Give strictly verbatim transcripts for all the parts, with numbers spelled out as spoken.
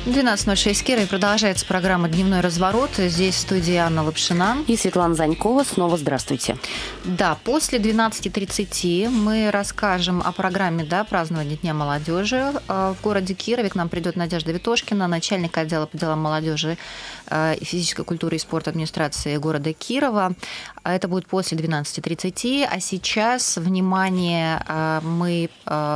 двенадцать ноль шесть Кира, и продолжается программа «Дневной разворот». Здесь в студии Анна Лапшина. И Светлана Занькова. Снова здравствуйте. Да, после двенадцати тридцати мы расскажем о программе да, празднования Дня молодежи. В городе Кирове к нам придет Надежда Витошкина, начальник отдела по делам молодежи и физической культуры и спорта администрации города Кирова. Это будет после двенадцати тридцати. А сейчас, внимание, мы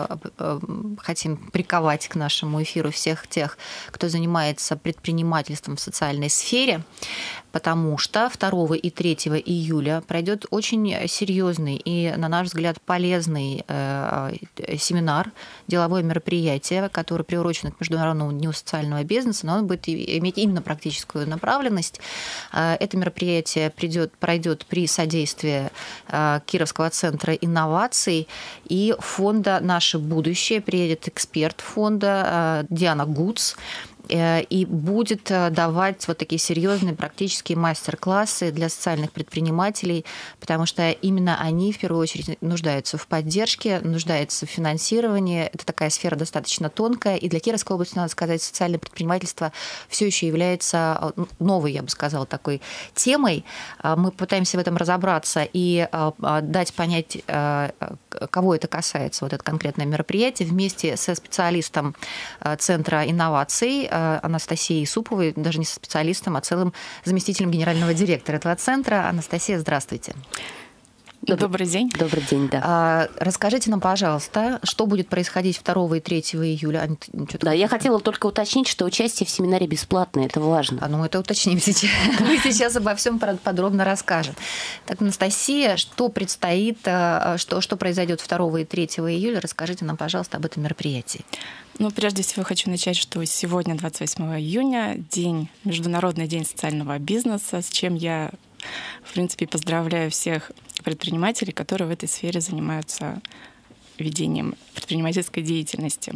хотим приковать к нашему эфиру всех тех, кто занимается предпринимательством в социальной сфере, потому что второго и третьего июля пройдет очень серьезный и, на наш взгляд, полезный семинар, деловое мероприятие, которое приурочено к Международному дню социального бизнеса, но оно будет иметь именно практическую направленность. Это мероприятие придет, пройдет при содействии Кировского центра инноваций и фонда «Наше будущее». Приедет эксперт фонда Диана Гуц и будет давать вот такие серьезные практические мастер-классы для социальных предпринимателей, потому что именно они в первую очередь нуждаются в поддержке, нуждаются в финансировании. Это такая сфера достаточно тонкая, и для Кировской области, надо сказать, социальное предпринимательство все еще является новой, я бы сказала, такой темой. Мы пытаемся в этом разобраться и дать понять, кого это касается, вот это конкретное мероприятие, вместе со специалистом Центра инноваций Анастасией Исуповой, даже не со специалистом, а целым заместителем генерального директора этого центра. Анастасия, здравствуйте. Добрый день. Добрый день, да. Расскажите нам, пожалуйста, что будет происходить второго и третьего июля? Да, я хотела только уточнить, что участие в семинаре бесплатное, это важно. А ну это уточним сейчас. Мы сейчас обо всем подробно расскажем. Так, Анастасия, что предстоит, что, что произойдет второго и третьего июля? Расскажите нам, пожалуйста, об этом мероприятии. Ну, прежде всего хочу начать, что сегодня, двадцать восьмого июня, день, Международный день социального бизнеса, с чем я, в принципе, поздравляю всех предпринимателей, которые в этой сфере занимаются ведением предпринимательской деятельности.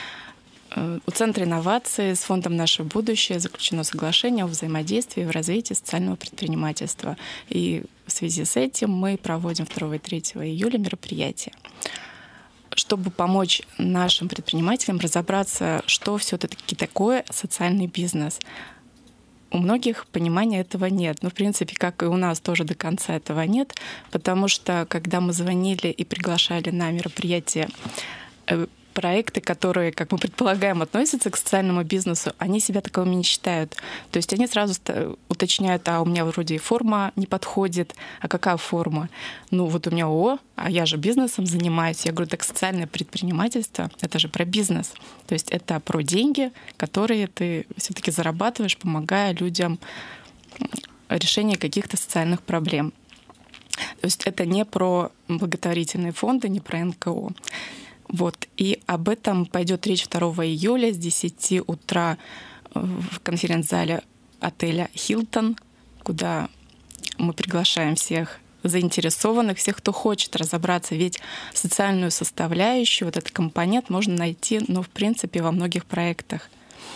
У Центра инноваций с фондом «Наше будущее» заключено соглашение о взаимодействии в развитии социального предпринимательства. И в связи с этим мы проводим второго и третьего июля мероприятие, чтобы помочь нашим предпринимателям разобраться, что все-таки такое социальный бизнес. У многих понимания этого нет. Ну, в принципе, как и у нас тоже до конца этого нет, потому что, когда мы звонили и приглашали на мероприятие проекты, которые, как мы предполагаем, относятся к социальному бизнесу, они себя таковыми не считают. То есть они сразу уточняют, а у меня вроде и форма не подходит, а какая форма? Ну вот у меня ООО, а я же бизнесом занимаюсь. Я говорю, так социальное предпринимательство — это же про бизнес. То есть это про деньги, которые ты все-таки зарабатываешь, помогая людям решению каких-то социальных проблем. То есть это не про благотворительные фонды, не про эн ка о. Вот. И об этом пойдет речь второго июля с десяти утра в конференц-зале отеля «Хилтон», куда мы приглашаем всех заинтересованных, всех, кто хочет разобраться. Ведь социальную составляющую, вот этот компонент можно найти, ну, в принципе, во многих проектах.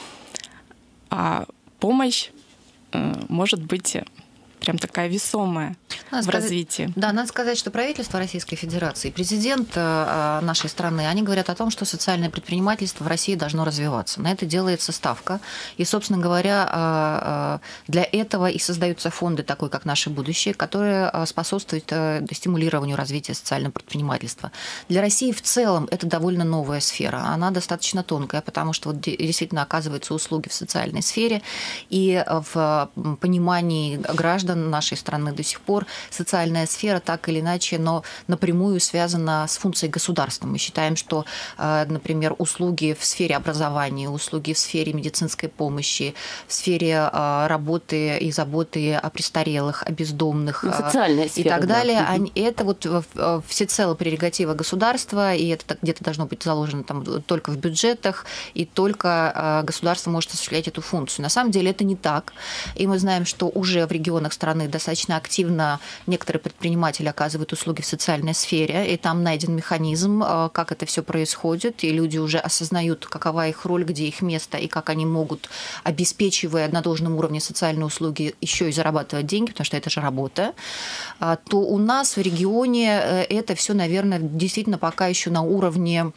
А помощь э, может быть прям такая весомая надо в сказать, развитии. Да, надо сказать, что правительство Российской Федерации, президент нашей страны, они говорят о том, что социальное предпринимательство в России должно развиваться. На это делается ставка. И, собственно говоря, для этого и создаются фонды, такой как «Наше будущее», которые способствуют стимулированию развития социального предпринимательства. Для России в целом это довольно новая сфера. Она достаточно тонкая, потому что вот действительно оказываются услуги в социальной сфере, и в понимании граждан нашей страны до сих пор социальная сфера так или иначе, но напрямую связана с функцией государства. Мы считаем, что, например, услуги в сфере образования, услуги в сфере медицинской помощи, в сфере работы и заботы о престарелых, о бездомных ну, социальная сфера, и так далее, да. они, это вот всецело прерогатива государства, и это где-то должно быть заложено там только в бюджетах, и только государство может осуществлять эту функцию. На самом деле это не так, и мы знаем, что уже в регионах страны достаточно активно некоторые предприниматели оказывают услуги в социальной сфере, и там найден механизм, как это все происходит, и люди уже осознают, какова их роль, где их место, и как они могут, обеспечивая на должном уровне социальные услуги, еще и зарабатывать деньги, потому что это же работа, то у нас в регионе это все, наверное, действительно пока еще на уровне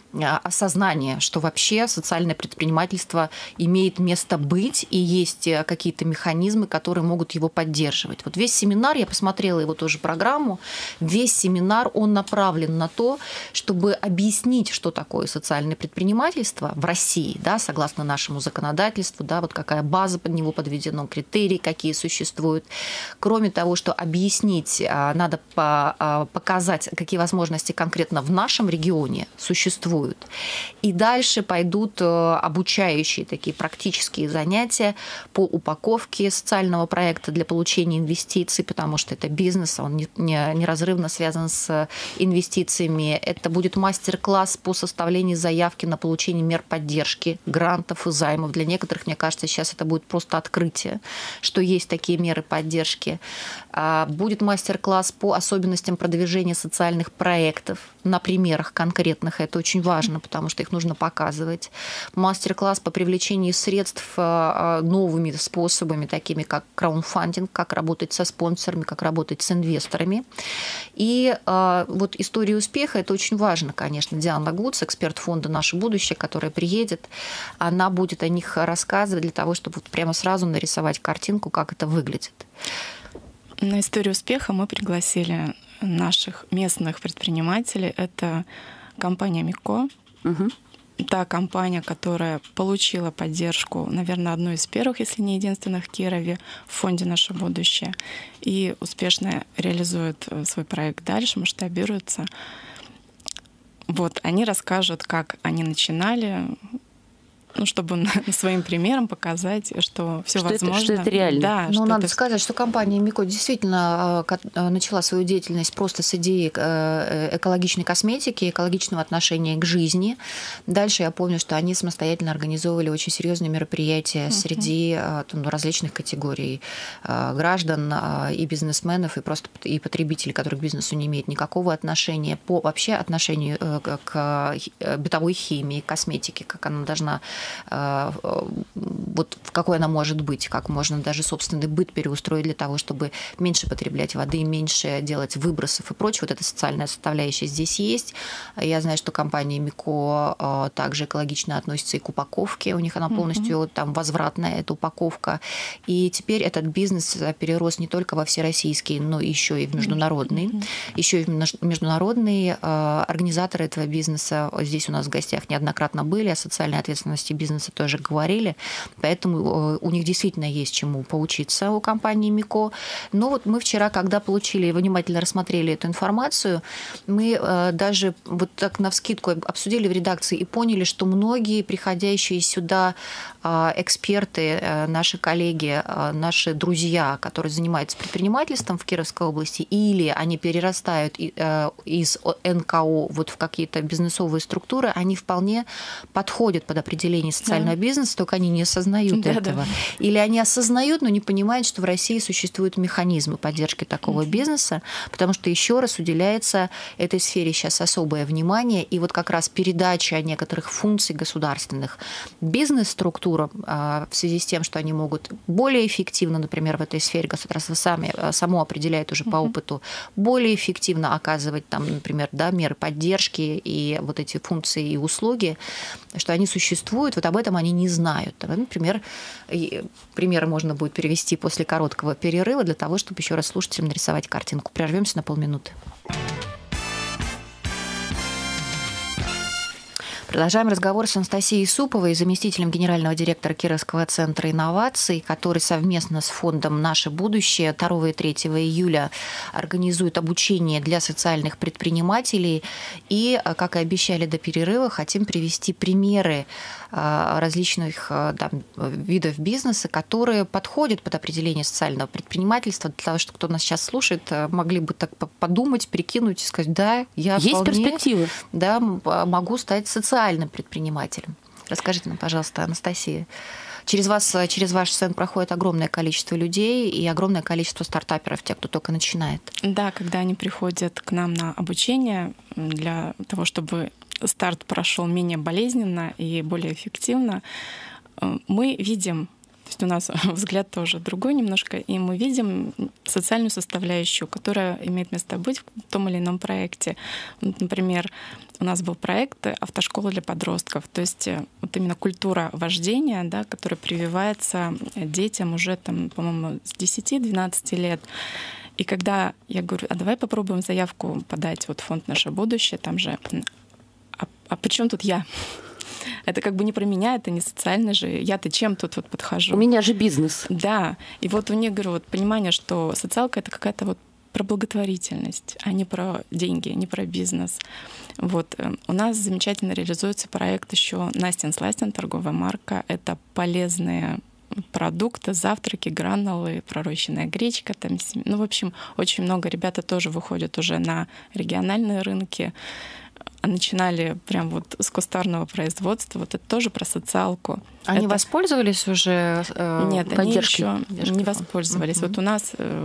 осознание, что вообще социальное предпринимательство имеет место быть, и есть какие-то механизмы, которые могут его поддерживать. Вот весь семинар, я посмотрела его тоже программу, весь семинар, он направлен на то, чтобы объяснить, что такое социальное предпринимательство в России, да, согласно нашему законодательству, да, вот какая база под него подведена, критерии какие существуют. Кроме того, что объяснить, надо показать, какие возможности конкретно в нашем регионе существуют. И дальше пойдут обучающие такие практические занятия по упаковке социального проекта для получения инвестиций, потому что это бизнес, он неразрывно связан с инвестициями. Это будет мастер-класс по составлению заявки на получение мер поддержки, грантов и займов. Для некоторых, мне кажется, сейчас это будет просто открытие, что есть такие меры поддержки. Будет мастер-класс по особенностям продвижения социальных проектов на примерах конкретных. Это очень важно, потому что их нужно показывать. Мастер-класс по привлечению средств новыми способами, такими как краудфандинг, как работать со спонсорами, как работать с инвесторами. И вот история успеха, это очень важно, конечно. Диана Гудс, эксперт фонда «Наше будущее», которая приедет, она будет о них рассказывать для того, чтобы вот прямо сразу нарисовать картинку, как это выглядит. На историю успеха мы пригласили наших местных предпринимателей. Это компания МИКО. Угу. Та компания, которая получила поддержку, наверное, одной из первых, если не единственных в Кирове, в фонде «Наше будущее», и успешно реализует свой проект дальше, масштабируется. Вот, они расскажут, как они начинали, ну, чтобы своим примером показать, что все возможно. Это, что это реально. Да, ну, надо это... сказать, что компания МИКО действительно начала свою деятельность просто с идеи экологичной косметики, экологичного отношения к жизни. Дальше я помню, что они самостоятельно организовывали очень серьезные мероприятия uh-huh. среди там, различных категорий граждан и бизнесменов, и просто и потребителей, которые к бизнесу не имеют никакого отношения, по вообще отношению к бытовой химии, косметике, как она должна вот в какой она может быть, как можно даже собственный быт переустроить для того, чтобы меньше потреблять воды, меньше делать выбросов и прочее. Вот эта социальная составляющая здесь есть. Я знаю, что компания МИКО также экологично относится и к упаковке. У них она полностью mm-hmm. там возвратная, эта упаковка. И теперь этот бизнес перерос не только во всероссийский, но еще и в международный. Mm-hmm. Еще и в международные организаторы этого бизнеса здесь у нас в гостях неоднократно были, о социальной ответственности бизнеса тоже говорили, поэтому у них действительно есть чему поучиться у компании МИКО. Но вот мы вчера, когда получили, внимательно рассмотрели эту информацию, мы даже вот так навскидку обсудили в редакции и поняли, что многие приходящие сюда эксперты, наши коллеги, наши друзья, которые занимаются предпринимательством в Кировской области, или они перерастают из эн ка о вот в какие-то бизнесовые структуры, они вполне подходят под определение социального да. бизнеса, только они не осознают да, этого. Да. Или они осознают, но не понимают, что в России существуют механизмы поддержки такого mm-hmm. бизнеса, потому что еще раз уделяется этой сфере сейчас особое внимание, и вот как раз передача некоторых функций государственных бизнес-структурам в связи с тем, что они могут более эффективно, например, в этой сфере государство сами, само определяет уже mm-hmm. по опыту, более эффективно оказывать там, например, да, меры поддержки и вот эти функции и услуги, что они существуют, вот об этом они не знают. Например, примеры можно будет перевести после короткого перерыва для того, чтобы еще раз слушателям нарисовать картинку. Прервемся на полминуты. Продолжаем разговор с Анастасией Суповой, заместителем генерального директора Кировского центра инноваций, который совместно с фондом «Наше будущее» второго и третьего июля организует обучение для социальных предпринимателей. И, как и обещали до перерыва, хотим привести примеры различных там, видов бизнеса, которые подходят под определение социального предпринимательства, для того, чтобы кто нас сейчас слушает, могли бы так подумать, прикинуть и сказать, да, я Есть вполне, перспективы. Да, могу стать социальным предпринимателем. Расскажите нам, пожалуйста, Анастасия. Через вас, через ваш центр проходит огромное количество людей и огромное количество стартаперов, тех, кто только начинает. Да, когда они приходят к нам на обучение для того, чтобы старт прошел менее болезненно и более эффективно, мы видим есть у нас взгляд тоже другой немножко, и мы видим социальную составляющую, которая имеет место быть в том или ином проекте. Вот, например, у нас был проект «Автошкола для подростков», то есть вот именно культура вождения, да, которая прививается детям уже, там, по-моему, с десяти-двенадцати лет. И когда я говорю, а давай попробуем заявку подать вот в фонд «Наше будущее», там же, а, а при чем тут я? Это как бы не про меня, это не социально же. Я-то чем тут вот подхожу? У меня же бизнес. Да. И вот у них, говорю, вот понимание, что социалка — это какая-то вот про благотворительность, а не про деньги, не про бизнес. Вот. У нас замечательно реализуется проект еще «Настин Сластин», торговая марка. Это полезные продукты, завтраки, гранулы, пророщенная гречка. Там, ну, в общем, очень много. Ребята тоже выходят уже на региональные рынки. Начинали прям вот с кустарного производства. Вот это тоже про социалку. Они это... воспользовались уже э, Нет, они еще не воспользовались. Mm-hmm. Вот у нас, э,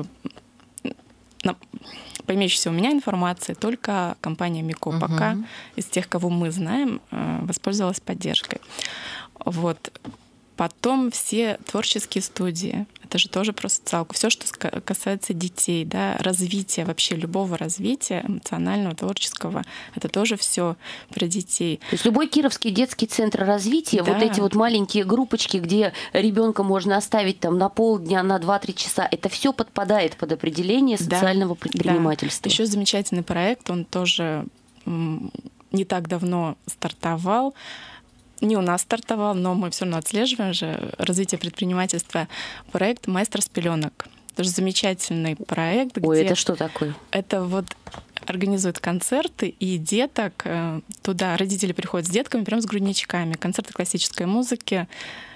на, по имеющейся у меня информации, только компания Мико mm-hmm. пока из тех, кого мы знаем, э, воспользовалась поддержкой. Вот. Потом все творческие студии. Это же тоже про социалку. Все, что касается детей, да, развития, вообще любого развития эмоционального, творческого, это тоже все про детей. То есть любой кировский детский центр развития, да. Вот эти вот маленькие группочки, где ребенка можно оставить там на полдня, на два-три часа, это все подпадает под определение социального да. предпринимательства. Да. Еще замечательный проект, он тоже не так давно стартовал. Не у нас стартовал, но мы все равно отслеживаем же развитие предпринимательства. Проект «Маэстро с пеленок». Это же замечательный проект. Ой, где это что такое? Это вот организуют концерты, и деток туда, родители приходят с детками, прям с грудничками. Концерты классической музыки.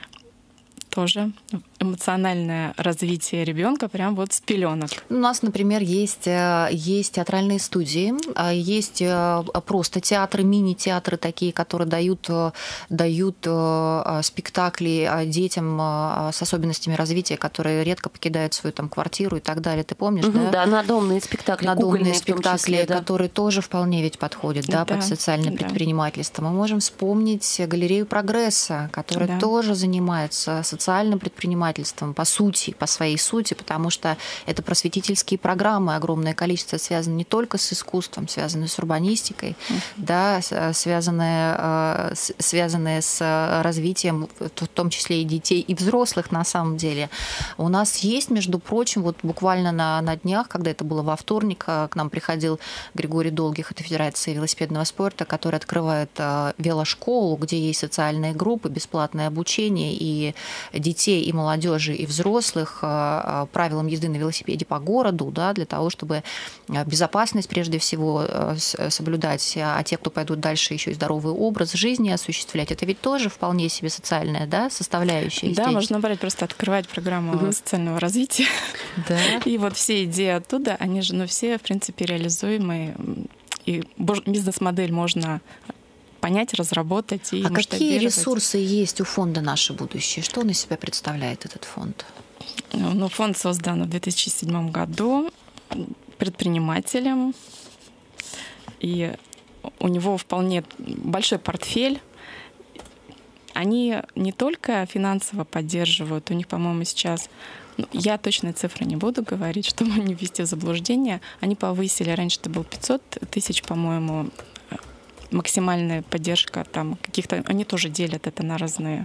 Тоже эмоциональное развитие ребенка прям вот с пеленок. У нас, например, есть, есть театральные студии, есть просто театры, мини-театры такие, которые дают, дают спектакли детям с особенностями развития, которые редко покидают свою там квартиру и так далее. Ты помнишь, угу, да? Да, надомные спектакли, надомные спектакли, числе, да. которые тоже вполне ведь подходят, да, да, под социальное да. предпринимательство. Мы можем вспомнить галерею «Прогресса», которая да. тоже занимается социальным предпринимательством, по сути, по своей сути, потому что это просветительские программы, огромное количество связано не только с искусством, связано с урбанистикой, uh-huh. да, связанное, связанное с развитием, в том числе и детей, и взрослых на самом деле. У нас есть, между прочим, вот буквально на, на днях, когда это было во вторник, к нам приходил Григорий Долгих, это Федерация велосипедного спорта, который открывает велошколу, где есть социальные группы, бесплатное обучение и детей, и молодежи, и взрослых правилам езды на велосипеде по городу, да, для того, чтобы безопасность прежде всего соблюдать, а те, кто пойдут дальше, еще и здоровый образ жизни осуществлять. Это ведь тоже вполне себе социальная, да, составляющая. Да, здесь. Можно брать, просто открывать программу угу. социального развития. Да. И вот все идеи оттуда, они же, ну, все, в принципе, реализуемые. И бизнес-модель можно понять, разработать и А какие ресурсы есть у фонда «Наше будущее»? Что он из себя представляет, этот фонд? Ну, фонд создан в две тысячи седьмом году предпринимателем, и у него вполне большой портфель. Они не только финансово поддерживают, у них, по-моему, сейчас, ну, я точные цифры не буду говорить, чтобы не ввести в заблуждение, они повысили, раньше это было пятьсот тысяч, по-моему, максимальная поддержка там каких-то, они тоже делят это на разные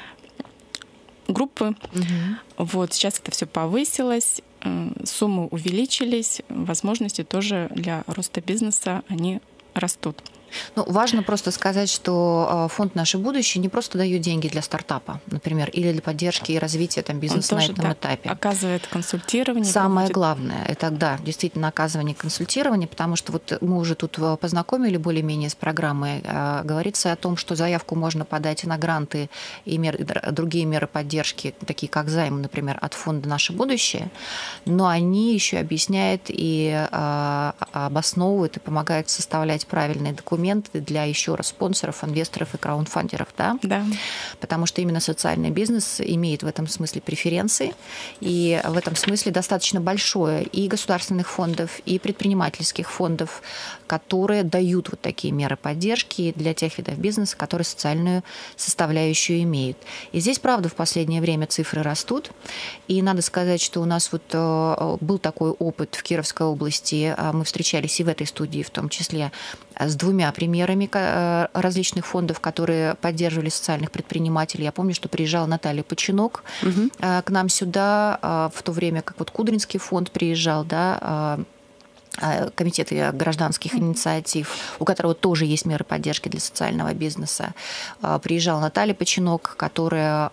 группы. Угу. Вот сейчас это все повысилось, суммы увеличились, возможности тоже для роста бизнеса они растут. Ну, важно просто сказать, что фонд «Наше будущее» не просто дает деньги для стартапа, например, или для поддержки и развития там, бизнеса на этом да, этапе. Оказывает консультирование. Самое проводит... главное, это, да, действительно оказывание консультирования, потому что вот мы уже тут познакомили более-менее с программой. Говорится о том, что заявку можно подать и на гранты, и меры, другие меры поддержки, такие как займ, например, от фонда «Наше будущее», но они еще объясняют и обосновывают, и помогают составлять правильные документы, инструменты для, еще раз, спонсоров, инвесторов и краундфандеров, да? Да. Потому что именно социальный бизнес имеет в этом смысле преференции, и в этом смысле достаточно большое и государственных фондов, и предпринимательских фондов, которые дают вот такие меры поддержки для тех видов бизнеса, которые социальную составляющую имеют. И здесь, правда, в последнее время цифры растут, и надо сказать, что у нас вот был такой опыт в Кировской области, мы встречались и в этой студии в том числе, с двумя примерами различных фондов, которые поддерживали социальных предпринимателей. Я помню, что приезжала Наталья Починок угу. к нам сюда, в то время как вот Кудринский фонд приезжал, да, комитет гражданских инициатив, у которого тоже есть меры поддержки для социального бизнеса. Приезжала Наталья Починок, которая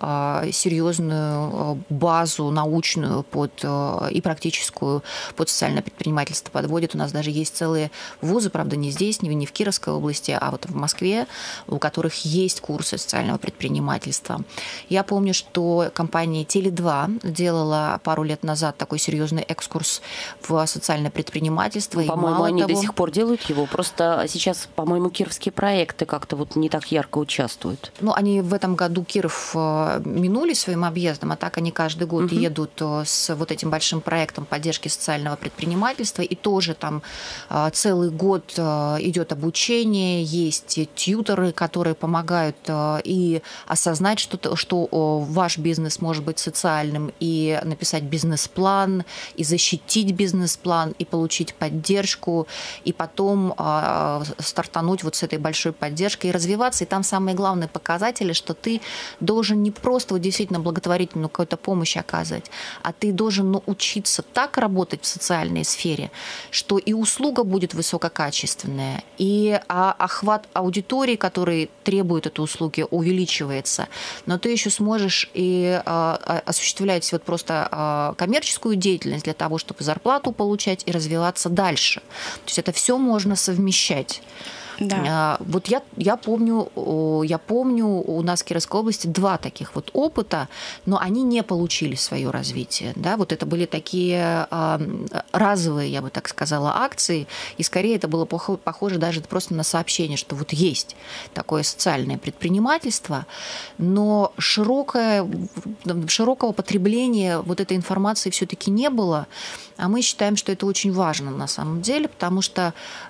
серьезную базу научную под, и практическую под социальное предпринимательство подводит. У нас даже есть целые вузы, правда, не здесь, не в Кировской области, а вот в Москве, у которых есть курсы социального предпринимательства. Я помню, что компания Теле два делала пару лет назад такой серьезный экскурс в социальное предпринимательство. По-моему, они того... до сих пор делают его. Просто сейчас, по-моему, кировские проекты как-то вот не так ярко участвуют. Ну, они в этом году Киров минули своим объездом, а так они каждый год угу. едут с вот этим большим проектом поддержки социального предпринимательства, и тоже там целый год идет обучение, есть тьюторы, которые помогают и осознать, что, что ваш бизнес может быть социальным, и написать бизнес-план, и защитить бизнес-план, и получить поддержку, и потом э, стартануть вот с этой большой поддержкой и развиваться. И там самые главные показатели, что ты должен не просто вот действительно благотворительную какую-то помощь оказывать, а ты должен научиться так работать в социальной сфере, что и услуга будет высококачественная, и а, охват аудитории, который требует этой услуги, увеличивается, но ты еще сможешь и а, осуществлять вот просто а, коммерческую деятельность для того, чтобы зарплату получать и развиваться дальше. То есть это все можно совмещать. Да. Вот я, я, помню, я помню у нас в Кировской области два таких вот опыта, но они не получили свое развитие. Да? Вот это были такие разовые, я бы так сказала, акции, и скорее это было похоже даже просто на сообщение, что вот есть такое социальное предпринимательство, но широкое, широкого потребления вот этой информации все-таки не было, а мы считаем, что это очень важно на самом деле, потому что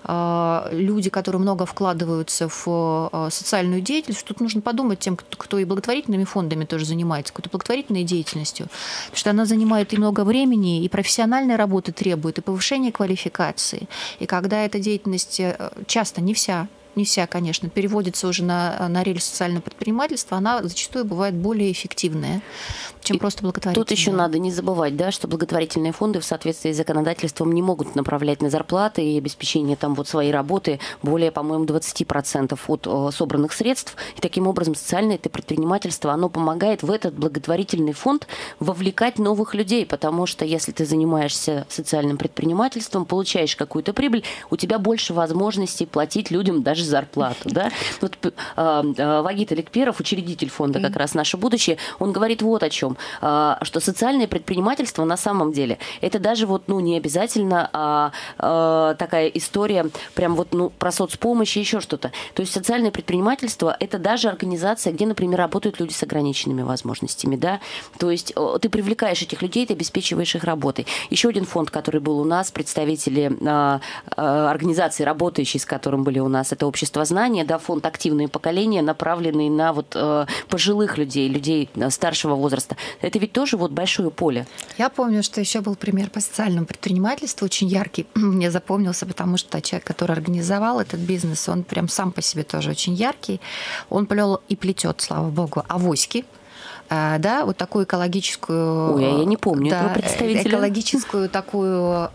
люди, которые много вкладываются в социальную деятельность, тут нужно подумать тем, кто и благотворительными фондами тоже занимается, какой-то благотворительной деятельностью, потому что она занимает и много времени, и профессиональной работы требует, и повышения квалификации. И когда эта деятельность часто, не вся, не вся, конечно, переводится уже на, на рельс социального предпринимательства, она зачастую бывает более эффективная, чем и просто благотворительная. Тут еще надо не забывать, да, что благотворительные фонды в соответствии с законодательством не могут направлять на зарплаты и обеспечение там вот своей работы более, по-моему, двадцать процентов от о, собранных средств. И таким образом социальное это предпринимательство, оно помогает в этот благотворительный фонд вовлекать новых людей, потому что если ты занимаешься социальным предпринимательством, получаешь какую-то прибыль, у тебя больше возможностей платить людям даже зарплату. Да? Вот, э, э, Вагит Аликперов, учредитель фонда как раз «Наше будущее», он говорит вот о чем, э, что социальное предпринимательство на самом деле это даже вот, ну, не обязательно а, а, такая история прям вот, ну, про соцпомощь и еще что-то. То есть социальное предпринимательство это даже организация, где, например, работают люди с ограниченными возможностями. Да? То есть ты привлекаешь этих людей, ты обеспечиваешь их работой. Еще один фонд, который был у нас, представители а, а, организации, работающие с которым были у нас, это общество знания, да, фонд «Активные поколения», направленный на вот, э, пожилых людей, людей старшего возраста. Это ведь тоже вот большое поле. Я помню, что еще был пример по социальному предпринимательству, очень яркий. Мне запомнился, потому что человек, который организовал этот бизнес, он прям сам по себе тоже очень яркий. Он плел и плетет, слава богу, авоськи. Да, вот такую экологическую... Ой, а я не помню да, этого представителя. Экологическую такую...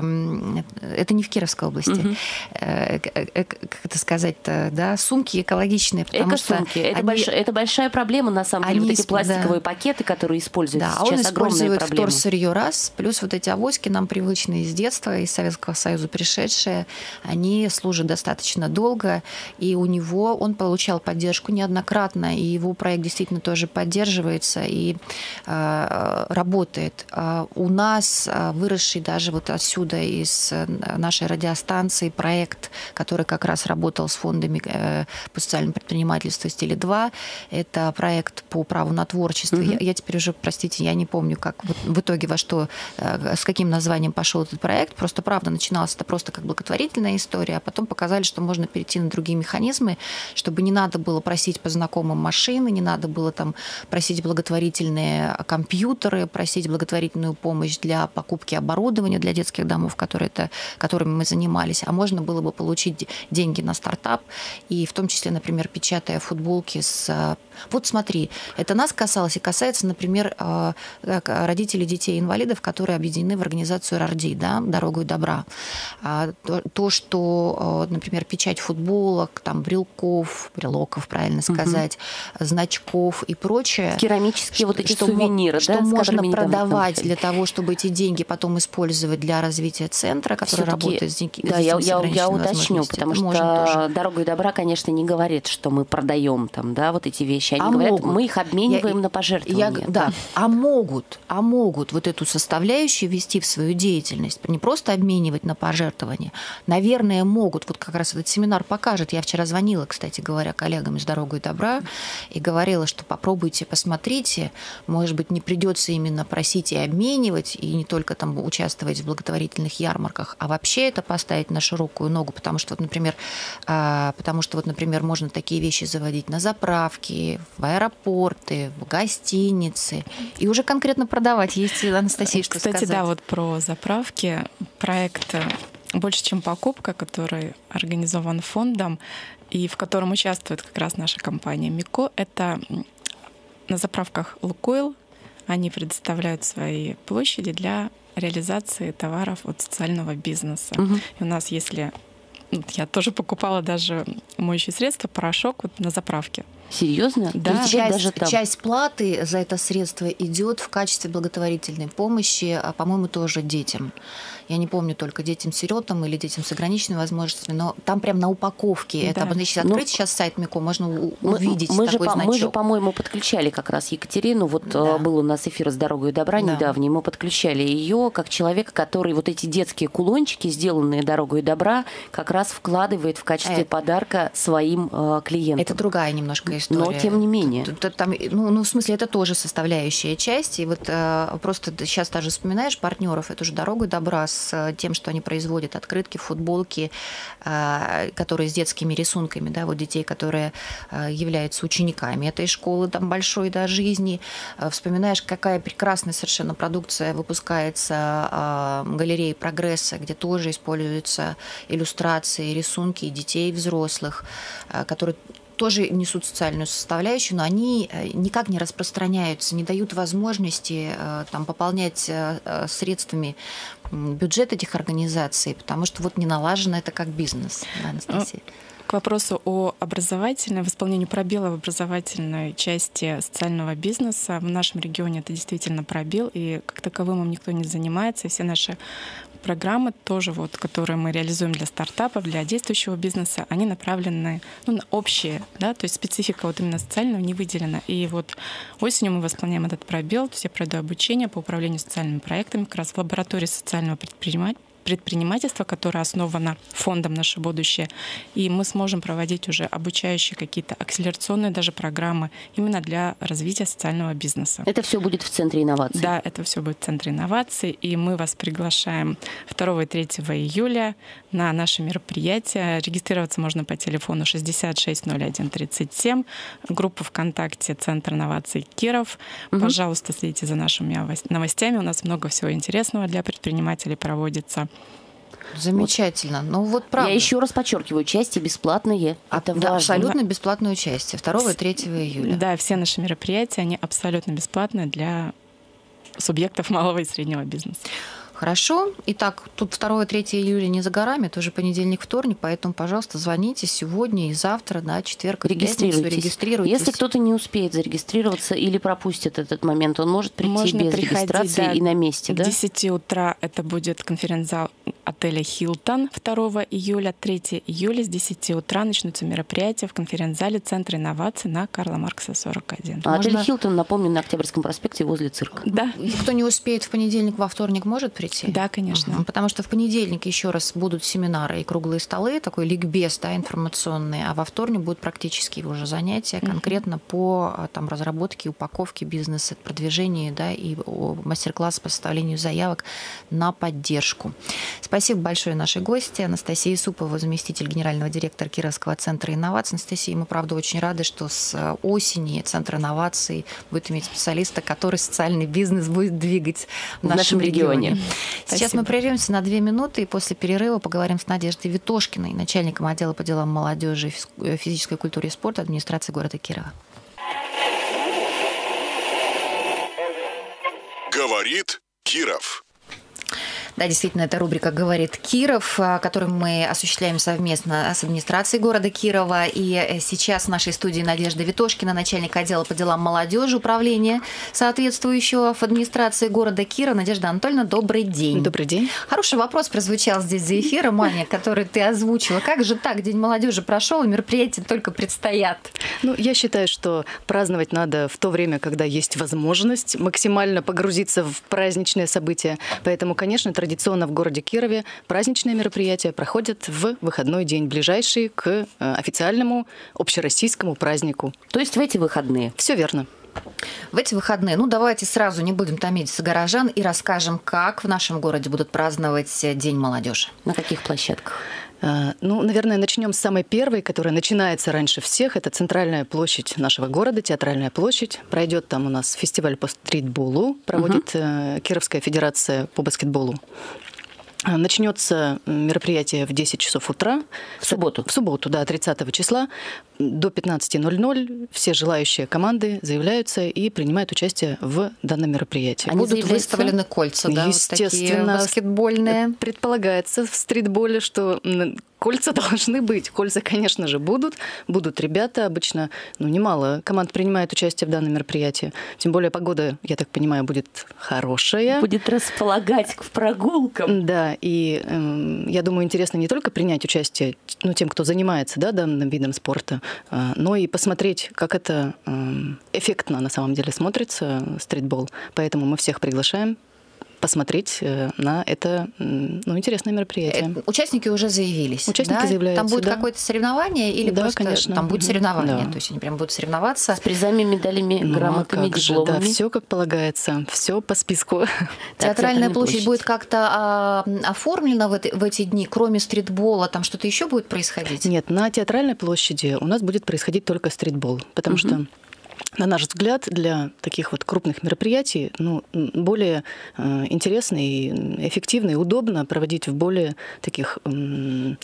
Это не в Кировской области. Угу. Как это сказать-то, да, сумки экологичные, потому Эко-сумки. что... Это, они... больш... это большая проблема, на самом деле. Они... Вот эти пластиковые да. пакеты, которые используются да, сейчас, он использует проблема. вторсырье раз, плюс вот эти авоськи, нам привычные с детства, из Советского Союза пришедшие, они служат достаточно долго, и у него он получал поддержку неоднократно, и его проект действительно тоже поддерживает. поддерживается и э, работает. Э, у нас э, выросший даже вот отсюда из нашей радиостанции проект, который как раз работал с фондами э, по социальному предпринимательству «Теле два». Это проект по праву на творчество. Mm-hmm. Я, я теперь уже, простите, я не помню, как в, в итоге во что, э, с каким названием пошел этот проект. Просто, правда, начиналось это просто как благотворительная история, а потом показали, что можно перейти на другие механизмы, чтобы не надо было просить по знакомым машины, не надо было там просить благотворительные компьютеры, просить благотворительную помощь для покупки оборудования для детских домов, которые это, которыми мы занимались, а можно было бы получить деньги на стартап, и в том числе, например, печатая футболки с... Вот смотри, это нас касалось и касается, например, родителей детей-инвалидов, которые объединены в организацию РАРДИ, да, «Дорогу и добра». То, что, например, печать футболок, там, брелков, брелоков, правильно сказать, угу. значков и прочее. Керамические что, вот эти что, сувениры, что да, можно продавать для того, чтобы эти деньги потом использовать для развития центра, который Всё-таки, работает с детьми. Да, я, я, я уточню, потому что «Дорога и добра», конечно, не говорит, что мы продаем там, да, вот эти вещи. Они а говорят, могут. Мы их обмениваем я, на пожертвования. Я, да, а могут, а могут вот эту составляющую ввести в свою деятельность, не просто обменивать на пожертвования. Наверное, могут. Вот как раз этот семинар покажет. Я вчера звонила, кстати говоря, коллегам из «Дорогу и добра» и говорила, что попробуйте, посмотрите, может быть, не придется именно просить и обменивать, и не только там участвовать в благотворительных ярмарках, а вообще это поставить на широкую ногу, потому что, вот, например, потому что, вот, например, можно такие вещи заводить на заправки, в аэропорты, в гостиницы, и уже конкретно продавать. Есть, Анастасия, что Кстати, сказать? да, вот про заправки. Проект «Больше, чем покупка», который организован фондом и в котором участвует как раз наша компания МИКО, это на заправках «Лукойл». Они предоставляют свои площади для реализации товаров от социального бизнеса. Угу. И у нас, если... Я тоже покупала даже моющие средства, порошок вот на заправке. Серьезно? Да. Часть, даже там... часть платы за это средство идет в качестве благотворительной помощи, а, по-моему, тоже детям. Я не помню, только детям-сиротам или детям с ограниченными возможностями, но там прям на упаковке. Да. Это, если открыть ну, сейчас сайт МИКО, можно увидеть мы, мы такой же, значок. Мы же, по-моему, подключали как раз Екатерину. Вот да. был у нас эфир с «Дорогой и добра» да. недавний. Мы подключали ее как человека, который вот эти детские кулончики, сделанные «Дорогой и добра», как раз вкладывает в качестве это... подарка своим э, клиентам. Это другая немножко история. Но тем не менее. Там, ну, ну, в смысле, это тоже составляющая часть. И вот э, просто сейчас даже вспоминаешь партнеров, это же «Дорогу и добра» с тем, что они производят открытки, футболки, э, которые с детскими рисунками, да, вот детей, которые э, являются учениками этой школы, там, большой, да, жизни. Э, вспоминаешь, какая прекрасная совершенно продукция выпускается э, галереи «Прогресса», где тоже используются иллюстрации, рисунки детей и взрослых, э, которые тоже несут социальную составляющую, но они никак не распространяются, не дают возможности там, пополнять средствами бюджет этих организаций, потому что вот не налажено это как бизнес. Да, Анастасия? К вопросу о образовательной, в исполнении пробела в образовательной части социального бизнеса. В нашем регионе это действительно пробел, и как таковым им никто не занимается. И все наши программы тоже, вот, которые мы реализуем для стартапов, для действующего бизнеса, они направлены ну, на общие, да, то есть специфика вот именно социального не выделена. И вот осенью мы восполняем этот пробел, то есть я пройду обучение по управлению социальными проектами как раз в лаборатории социального предпринимательства, предпринимательство, которое основано фондом «Наше будущее», и мы сможем проводить уже обучающие какие-то акселерационные даже программы именно для развития социального бизнеса. Это все будет в Центре инноваций? Да, это все будет в Центре инноваций, и мы вас приглашаем второго и третьего июля на наше мероприятие. Регистрироваться можно по телефону шестьдесят шесть ноль один тридцать семь, группа ВКонтакте «Центр инноваций Киров». Угу. Пожалуйста, следите за нашими новостями, у нас много всего интересного для предпринимателей проводится. Замечательно. Вот. Ну вот правда. Я еще раз подчеркиваю, участие бесплатное. А, это да, важно. Абсолютно бесплатное участие. второго и третьего июля. Да, все наши мероприятия, они абсолютно бесплатные для субъектов малого и среднего бизнеса. Хорошо. Итак, тут второго и третьего июля не за горами, тоже понедельник, вторник, поэтому, пожалуйста, звоните сегодня и завтра, да, четверг, регистрируйтесь. Пятницу, регистрируйтесь. Если кто-то не успеет зарегистрироваться или пропустит этот момент, он может прийти Можно без регистрации да, и на месте, к да? десяти утра это будет конференц-зал отеля «Хилтон» второго июля, третьего июля с десяти утра начнутся мероприятия в конференц-зале Центра инноваций на Карла Маркса сорок один. А Можно... отель «Хилтон», напомню, на Октябрьском проспекте возле цирка. Да. Кто не успеет в понедельник, во вторник может прийти? Да, конечно. Потому что в понедельник еще раз будут семинары и круглые столы, такой ликбез, да, информационный, а во вторник будут практические уже занятия конкретно по там, разработке, упаковке бизнеса, продвижению, да, и мастер-класс по составлению заявок на поддержку. Спасибо большое нашей гости Анастасии Исупова, заместитель генерального директора Кировского центра инноваций. Анастасия, мы, правда, очень рады, что с осени Центр инноваций будет иметь специалиста, который социальный бизнес будет двигать в, в нашем, нашем регионе. регионе. Сейчас Спасибо. Мы прервемся на две минуты и после перерыва поговорим с Надеждой Витошкиной, начальником отдела по делам молодежи, физической культуре и спорта администрации города Кирова. Говорит Киров. Да, действительно, это рубрика «Говорит Киров», которую мы осуществляем совместно с администрацией города Кирова. И сейчас в нашей студии Надежда Витошкина, начальник отдела по делам молодежи управления соответствующего в администрации города Кирова. Надежда Анатольевна, добрый день. Добрый день. Хороший вопрос прозвучал здесь за эфиром, Аня, который ты озвучила. Как же так? День молодежи прошел, и мероприятия только предстоят. Ну, я считаю, что праздновать надо в то время, когда есть возможность максимально погрузиться в праздничное событие. Поэтому, конечно, традиционно в городе Кирове праздничные мероприятия проходят в выходной день, ближайший к официальному общероссийскому празднику. То есть в эти выходные? Все верно. В эти выходные, ну давайте сразу не будем томить горожан и расскажем, как в нашем городе будут праздновать День молодежи. На каких площадках? Ну, наверное, начнем с самой первой, которая начинается раньше всех. Это центральная площадь нашего города, Театральная площадь. Пройдет там у нас фестиваль по стритболу, проводит uh-huh. Кировская федерация по баскетболу. Начнется мероприятие в десять часов утра. В субботу? В субботу, да, тридцатого числа. До пятнадцати ноль-ноль все желающие команды заявляются и принимают участие в данном мероприятии. Они будут выставлены кольца, да, естественно, вот такие баскетбольные. Предполагается в стритболе, что кольца должны быть. Кольца, конечно же, будут. Будут ребята. Обычно ну, немало команд принимает участие в данном мероприятии. Тем более погода, я так понимаю, будет хорошая. Будет располагать к прогулкам. Да, и э, я думаю, интересно не только принять участие ну, тем, кто занимается да, данным видом спорта, э, но и посмотреть, как это э, эффектно на самом деле смотрится, стритбол. Поэтому мы всех приглашаем посмотреть на это ну, интересное мероприятие. Участники уже заявились. Участники да? заявляются, Там будет да. какое-то соревнование или да, просто конечно. там будет соревнование? Да. То есть они прям будут соревноваться. С призами, медалями, ну, грамотами, как дипломами. Же, да, все как полагается, все по списку. Театральная площадь, площадь будет как-то а, оформлена в, это, в эти дни, кроме стритбола, там что-то еще будет происходить? Нет, на Театральной площади у нас будет происходить только стритбол, потому угу. что на наш взгляд, для таких вот крупных мероприятий ну, более э, интересно и эффективно и удобно проводить в более таких э,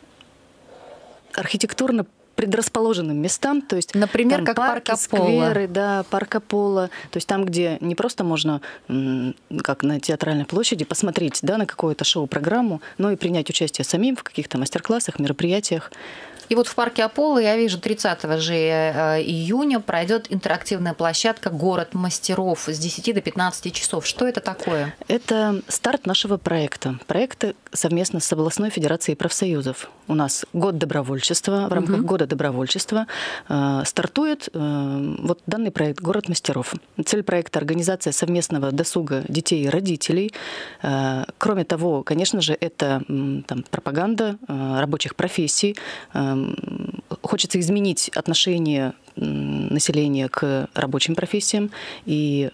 архитектурно предрасположенным местам, то есть, например, там, как парки, парк Аполло. скверы, да, парк Аполло, то есть там, где не просто можно, как на Театральной площади, посмотреть да, на какую-то шоу-программу, но и принять участие самим в каких-то мастер-классах, мероприятиях. И вот в парке Аполло, я вижу, тридцатого же июня пройдет интерактивная площадка «Город мастеров» с десяти до пятнадцати часов. Что это такое? Это старт нашего проекта. Проекта совместно с областной федерацией профсоюзов. У нас год добровольчества. В рамках угу. года добровольчества э, стартует э, вот данный проект «Город мастеров». Цель проекта – организация совместного досуга детей и родителей. Э, кроме того, конечно же, это э, там, пропаганда э, рабочих профессий. Э, Хочется изменить отношение населения к рабочим профессиям и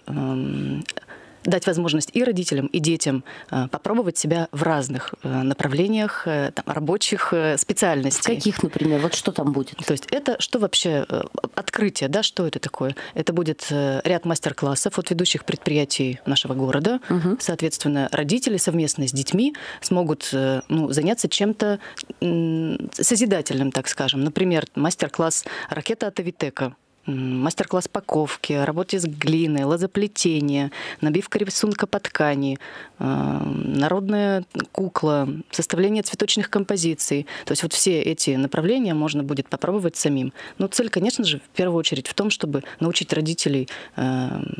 дать возможность и родителям, и детям попробовать себя в разных направлениях там, рабочих специальностей. В каких, например? Вот что там будет? То есть это что вообще открытие, да, что это такое? Это будет ряд мастер-классов от ведущих предприятий нашего города. Угу. Соответственно, родители совместно с детьми смогут ну, заняться чем-то созидательным, так скажем. Например, мастер-класс «Ракета от Авитека». Мастер-класс паковки, работе с глиной, лозоплетение, набивка рисунка по ткани, народная кукла, составление цветочных композиций. То есть вот все эти направления можно будет попробовать самим. Но цель, конечно же, в первую очередь в том, чтобы научить родителей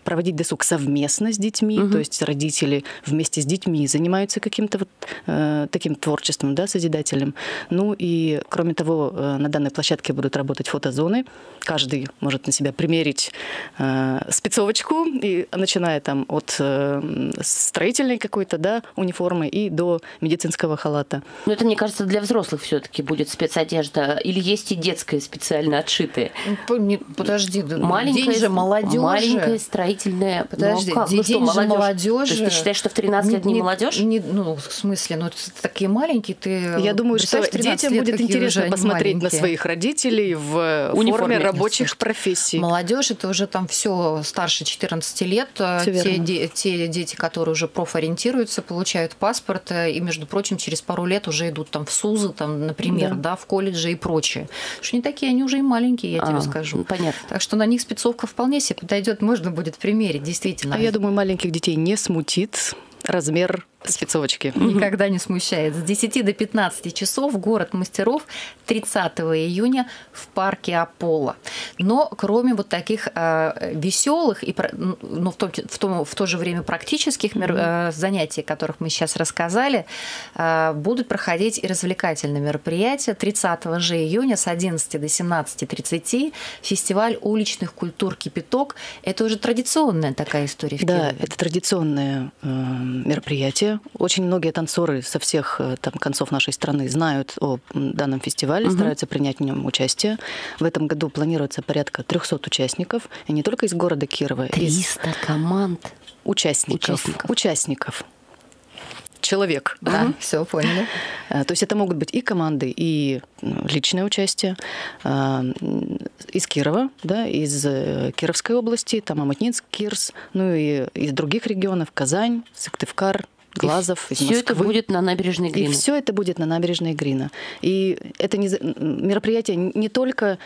проводить досуг совместно с детьми, угу. то есть родители вместе с детьми занимаются каким-то вот э, таким творчеством, да, созидательным. Ну и, кроме того, э, на данной площадке будут работать фотозоны. Каждый может на себя примерить э, спецовочку, и, начиная там от э, строительной какой-то, да, униформы и до медицинского халата. Но это, мне кажется, для взрослых все-таки будет спецодежда. Или есть и детская специально отшитая? Подожди, маленькая, день же молодежи. Маленькая строительная. Подожди, ну, как? день, Ну, что, день молодежь? же молодежи. То есть ты считаешь, что в тринадцать лет не, не молодежь? Не, ну, в смысле, ну, такие маленькие, ты... Я думаю, что детям лет, будет интересно посмотреть маленькие. на своих родителей в униформе, форме рабочих профессий. Молодежь — это уже там все старше четырнадцати лет. Те, де, те дети, которые уже профориентируются, получают паспорт, и, между прочим, через пару лет уже идут там в СУЗы, там, например, да. Да, в колледже и прочее. Что не такие, они уже и маленькие, я а, тебе скажу. Понятно. Так что на них спецовка вполне себе подойдет, можно будет примерить, действительно. А я думаю, маленьких детей не смутит размер спецовочки. Никогда не смущает. С десяти до пятнадцати часов город мастеров тридцатого июня в парке Аполло. Но кроме вот таких э, веселых и но в, том, в, том, в то же время практических mm-hmm. э, занятий, о которых мы сейчас рассказали, э, будут проходить и развлекательные мероприятия. тридцатого же июня с одиннадцати до семнадцати тридцати фестиваль уличных культур «Кипяток». Это уже традиционная такая история в Кирове. Да, это традиционное э, мероприятие. Очень многие танцоры со всех там, концов нашей страны знают о данном фестивале, угу. стараются принять в нем участие. В этом году планируется порядка трехсот участников, и не только из города Кирова. триста из... команд участников. Участников. участников. Человек. Да, угу. Все поняли. То есть это могут быть и команды, и личное участие из Кирова, да, из Кировской области, там Омутнинск, Кирс, ну и из других регионов, Казань, Сыктывкар, Глазов, из Москвы. Все это будет на набережной Грина. И все это будет на набережной Грина. И это не, мероприятие не только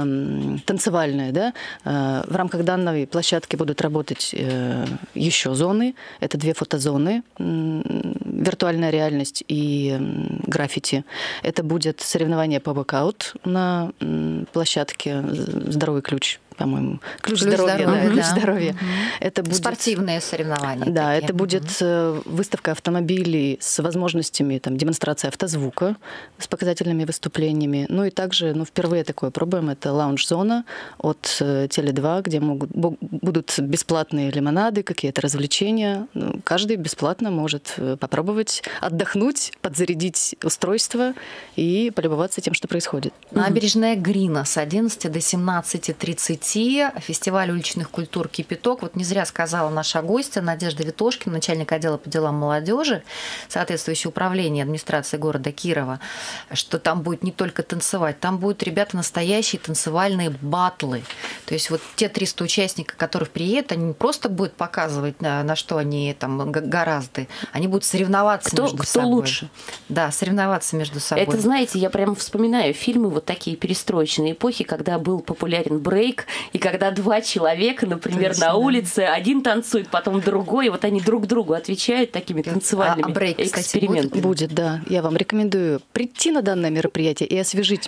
э, танцевальное, да, э, в рамках данной площадки будут работать э, еще зоны. Это две фотозоны, э, виртуальная реальность и э, граффити. Это будет соревнование по воркаут на э, площадке «Здоровый ключ». По-моему, ключ, ключ здоровья. здоровья, да, ключ да. здоровья. Угу. Это будет... Спортивные соревнования. Да, такие. Это будет угу. выставка автомобилей с возможностями, там, демонстрация автозвука с показательными выступлениями. Ну и также, ну, впервые такое пробуем, это лаунж-зона от Теле два, где могут, будут бесплатные лимонады, какие-то развлечения. Ну, каждый бесплатно может попробовать отдохнуть, подзарядить устройство и полюбоваться тем, что происходит. Набережная Грина с одиннадцати до семнадцати тридцати. Фестиваль уличных культур «Кипяток». Вот не зря сказала наша гостья Надежда Витошкина, начальник отдела по делам молодежи, соответствующее управление администрации города Кирова, что там будет не только танцевать, там будут, ребята, настоящие танцевальные батлы. То есть вот те триста участников, которых приедут, они не просто будут показывать, на, на что они там гораздо, они будут соревноваться кто, между кто собой. Кто лучше? Да, соревноваться между собой. Это, знаете, я прям вспоминаю фильмы вот такие перестроечные эпохи, когда был популярен брейк, и когда два человека, например, Точно. на улице, один танцует, потом другой, и вот они друг другу отвечают такими танцевальными а, а брейк, экспериментами. Кстати, будет? будет, да. Я вам рекомендую прийти на данное мероприятие и освежить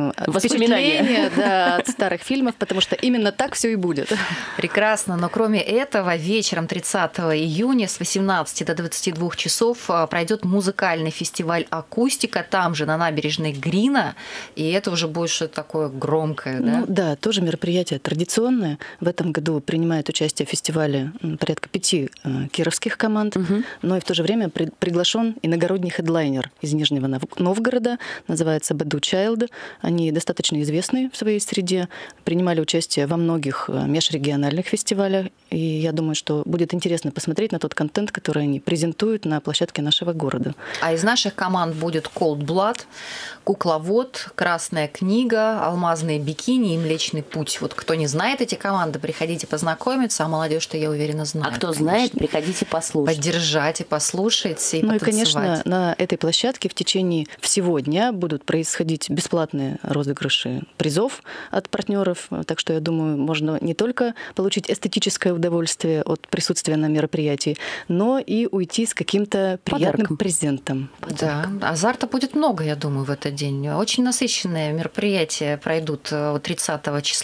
впечатления да, от старых фильмов, потому что именно так все и будет. Прекрасно. Но кроме этого, вечером тридцатого июня с восемнадцати до двадцати двух часов пройдет музыкальный фестиваль «Акустика», там же на набережной Грина, и это уже будет что-то такое громкое, да? Ну, да, тоже мероприятие традиционное. В этом году принимает участие в фестивале порядка пяти э, кировских команд, угу. но и в то же время при, приглашен иногородний хедлайнер из Нижнего Новгорода, называется Баду Чайлд. Они достаточно известны в своей среде, принимали участие во многих межрегиональных фестивалях, и я думаю, что будет интересно посмотреть на тот контент, который они презентуют на площадке нашего города. А из наших команд будет Cold Blood, Кукловод, Красная книга, Алмазные бикини и Млечный путь. Вот кто не знает эти команды, приходите познакомиться, а молодежь-то, я уверена, знает. А кто конечно. знает, приходите послушать. Поддержать и послушать, и ну потанцевать. И, конечно, на этой площадке в течение всего дня будут происходить бесплатные розыгрыши призов от партнеров. Так что, я думаю, можно не только получить эстетическое удовольствие от присутствия на мероприятии, но и уйти с каким-то приятным Подарком. презентом. Подарком. Да, азарта будет много, я думаю, в этот день. Очень насыщенные мероприятия пройдут тридцатого числа в городе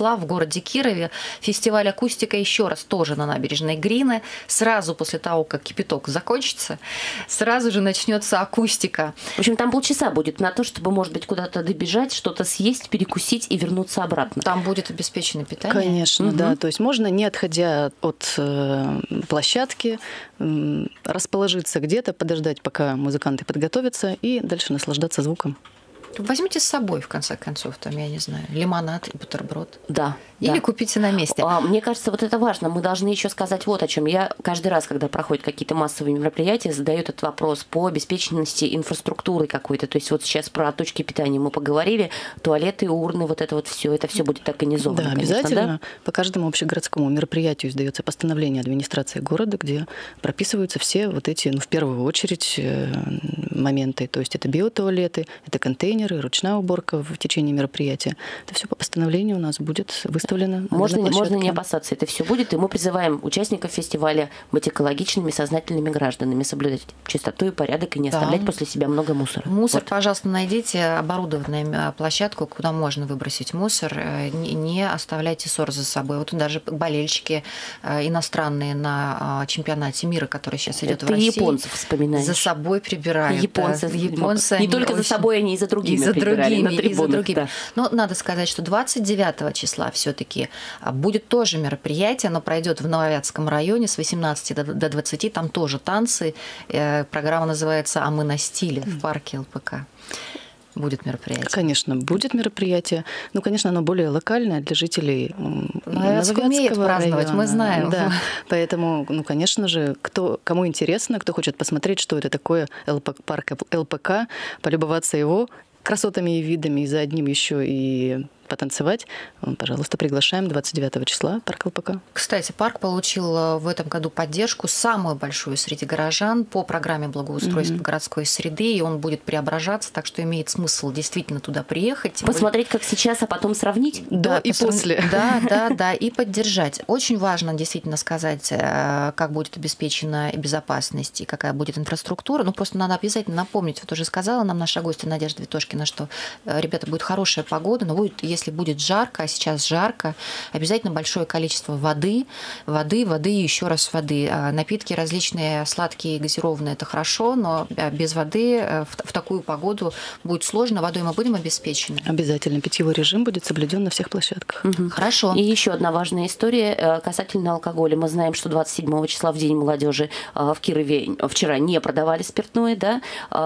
городе Кирове. Фестиваль «Акустика» еще раз тоже на набережной Грины. Сразу после того, как кипяток закончится, сразу же начнется акустика. В общем, там полчаса будет на то, чтобы, может быть, куда-то добежать, что-то съесть, перекусить и вернуться обратно. Там будет обеспечено питание? Конечно, угу. да. То есть можно, не отходя от э, площадки, э, расположиться где-то, подождать, пока музыканты подготовятся, и дальше наслаждаться звуком. Возьмите с собой, в конце концов, там, я не знаю, лимонад и бутерброд. Да. Или да. купите на месте. Мне кажется, вот это важно. Мы должны еще сказать вот о чем. Я каждый раз, когда проходят какие-то массовые мероприятия, задаю этот вопрос по обеспеченности инфраструктуры какой-то. То есть вот сейчас про точки питания мы поговорили, туалеты, урны, вот это вот все, это все будет организовано. Да, конечно, обязательно. Да? По каждому общегородскому мероприятию издается постановление администрации города, где прописываются все вот эти, ну, в первую очередь, моменты. То есть это биотуалеты, это контейнеры, ручная уборка в течение мероприятия. Это все по постановлению у нас будет выставлено. Можно, можно не опасаться, это все будет. И мы призываем участников фестиваля быть экологичными, сознательными гражданами, соблюдать чистоту и порядок и не да. оставлять после себя много мусора. Мусор, вот. Пожалуйста, найдите оборудованную площадку, куда можно выбросить мусор. Не, не оставляйте ссор за собой. Вот даже болельщики иностранные на чемпионате мира, который сейчас идет в России, японцев вспоминаешь. За собой прибирают. Японцы, Японцы не только очень... за собой, они и за другими. И за другими, и за другими. Да. Но надо сказать, что двадцать девятого числа все-таки будет тоже мероприятие, оно пройдет в Нововятском районе с восемнадцати до двадцати, там тоже танцы. Программа называется «А мы на стиле» в парке эл пэ ка. Будет мероприятие? Конечно, будет мероприятие. Ну, конечно, оно более локальное для жителей Нововятского умеет праздновать, района. Мы знаем. Да. Поэтому, ну, конечно же, кто, кому интересно, кто хочет посмотреть, что это такое парк эл пэ ка, полюбоваться его красотами и видами, и за одним еще и потанцевать, пожалуйста, приглашаем двадцать девятого числа парк эл пэ ка. Кстати, парк получил в этом году поддержку самую большую среди горожан по программе благоустройства mm-hmm. городской среды, и он будет преображаться, так что имеет смысл действительно туда приехать. Посмотреть, как сейчас, а потом сравнить? Да, да и посрав... после. Да, да, да, и поддержать. Очень важно действительно сказать, как будет обеспечена безопасность и какая будет инфраструктура. Ну, просто надо обязательно напомнить, вот уже сказала нам наша гостья Надежда Витошкина, что, ребята, будет хорошая погода, но будет, если Если будет жарко, а сейчас жарко, обязательно большое количество воды, воды, воды и еще раз воды. Напитки различные, сладкие, газированные – это хорошо, но без воды в такую погоду будет сложно. Водой мы будем обеспечены? Обязательно. Питьевой режим будет соблюден на всех площадках. Угу. Хорошо. И еще одна важная история касательно алкоголя. Мы знаем, что двадцать седьмого числа в День молодежи в Кирове вчера не продавали спиртное, да?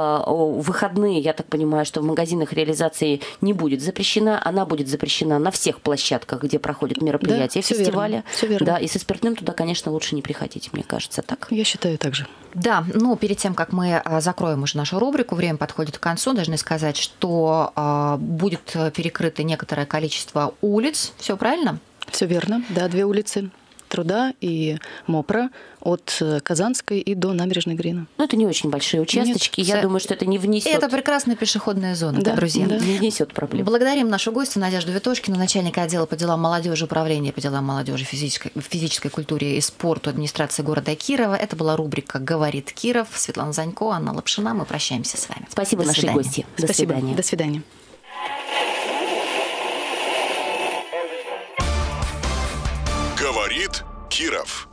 В выходные, я так понимаю, что в магазинах реализации не будет запрещена, она будет запрещена на всех площадках, где проходят мероприятия, да, фестиваля. Все верно. Да, и со спиртным туда, конечно, лучше не приходить, мне кажется, так. Я считаю так же. Да, ну перед тем, как мы закроем уже нашу рубрику, время подходит к концу, должны сказать, что будет перекрыто некоторое количество улиц. Все правильно? Все верно. Да, две улицы. Труда и Мопра от Казанской и до набережной Грина. Ну, это не очень большие участочки. Нет, Я думаю, что это не внесет... Это прекрасная пешеходная зона, да, друзья. Да. Не внесет проблем. Благодарим нашу гостью Надежду Витошкину, начальника отдела по делам молодежи, управления по делам молодежи, физической, физической культуре и спорту администрации города Кирова. Это была рубрика «Говорит Киров». Светлана Занько, Анна Лапшина. Мы прощаемся с вами. Спасибо, До нашей свидания. гости. До Спасибо. свидания. До свидания. Говорит Киров.